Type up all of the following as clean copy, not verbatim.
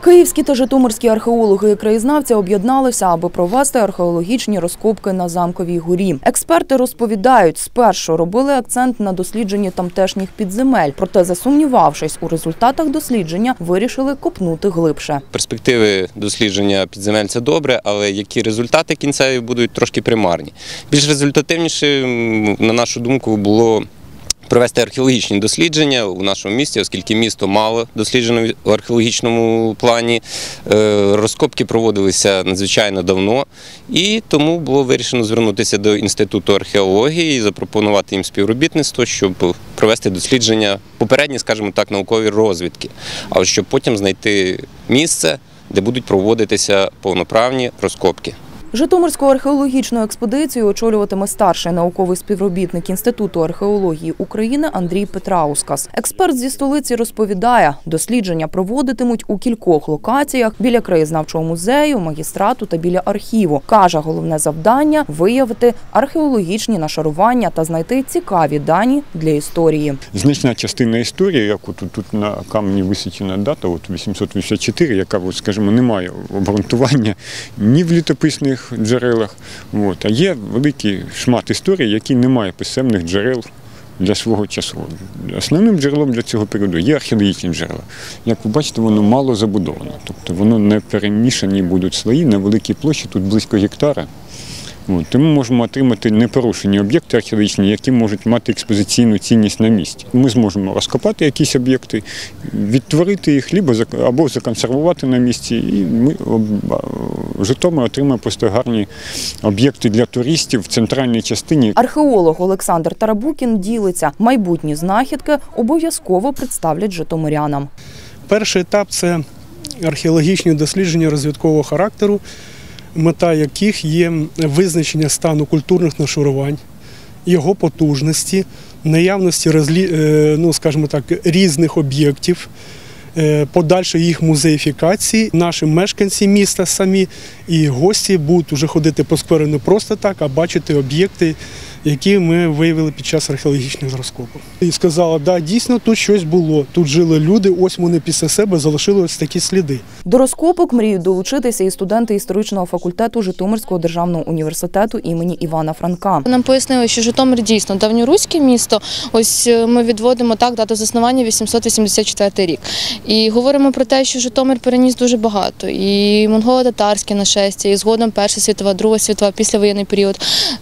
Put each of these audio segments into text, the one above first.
Київські та житомирські археологи і краєзнавці об'єдналися, аби провести археологічні розкопки на Замковій горі. Експерти розповідають, спершу робили акцент на дослідженні тамтешніх підземель, проте, засумнівавшись у результатах дослідження, вирішили копнути глибше. Перспективи дослідження підземель – це добре, але які результати кінцеві будуть трошки примарні. Більш результативніше, на нашу думку, було провести археологічні дослідження у нашому місті, оскільки місто мало досліджено в археологічному плані. Розкопки проводилися надзвичайно давно, і тому було вирішено звернутися до Інституту археології і запропонувати їм співробітництво, щоб провести дослідження, попередні, скажімо так, наукові розвідки, а щоб потім знайти місце, де будуть проводитися повноправні розкопки. Житомирську археологічну експедицію очолюватиме старший науковий співробітник Інституту археології України Андрій Петраускас. Експерт зі столиці розповідає, дослідження проводитимуть у кількох локаціях – біля краєзнавчого музею, магістрату та біля архіву. Каже, головне завдання – виявити археологічні нашарування та знайти цікаві дані для історії. Значна частина історії, як тут на камені висічена дата, 884, яка, скажімо, не має обґрунтування ні в літописних джерелах, а є великий шмат історії, який не має писемних джерел для свого часу. Основним джерелом для цього періоду є археологічні джерела. Як ви бачите, воно мало забудовано, тобто воно не перемішані будуть слої на великій площі, тут близько гектара. Тому можемо отримати непорушені об'єкти археологічні, які можуть мати експозиційну цінність на місці. Ми зможемо розкопати якісь об'єкти, відтворити їх, або законсервувати на місці, і ми Житомир отримає просто гарні об'єкти для туристів в центральній частині. Археолог Олександр Тарабукін ділиться, майбутні знахідки обов'язково представлять житомирянам. Перший етап – це археологічні дослідження розвідкового характеру, мета яких є визначення стану культурних нашарувань, його потужності, наявності скажімо так, різних об'єктів, подальшої їх музеїфікації. Наші мешканці міста самі і гості будуть вже ходити по скверу не просто так, а бачити об'єкти, які ми виявили під час археологічних розкопок. І сказала, да, дійсно, тут щось було, тут жили люди, ось вони після себе залишили ось такі сліди. До розкопок мріють долучитися і студенти історичного факультету Житомирського державного університету імені Івана Франка. Нам пояснили, що Житомир дійсно давньоруське місто, ось ми відводимо так дату заснування 884 рік. І говоримо про те, що Житомир переніс дуже багато, і монголо-татарське нашестя, і згодом Перша світова, Друга світова, післявоєнний період,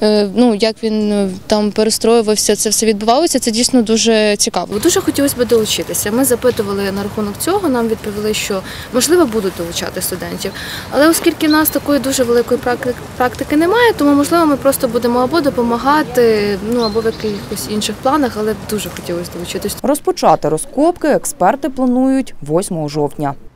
як він там перестроювався, це все відбувалося, це дійсно дуже цікаво. Дуже хотілося б долучитися. Ми запитували на рахунок цього, нам відповіли, що можливо будуть долучати студентів. Але оскільки в нас такої дуже великої практики немає, тому можливо ми просто будемо або допомагати, або в якихось інших планах, але дуже хотілося долучитися. Розпочати розкопки експерти планують 8 жовтня.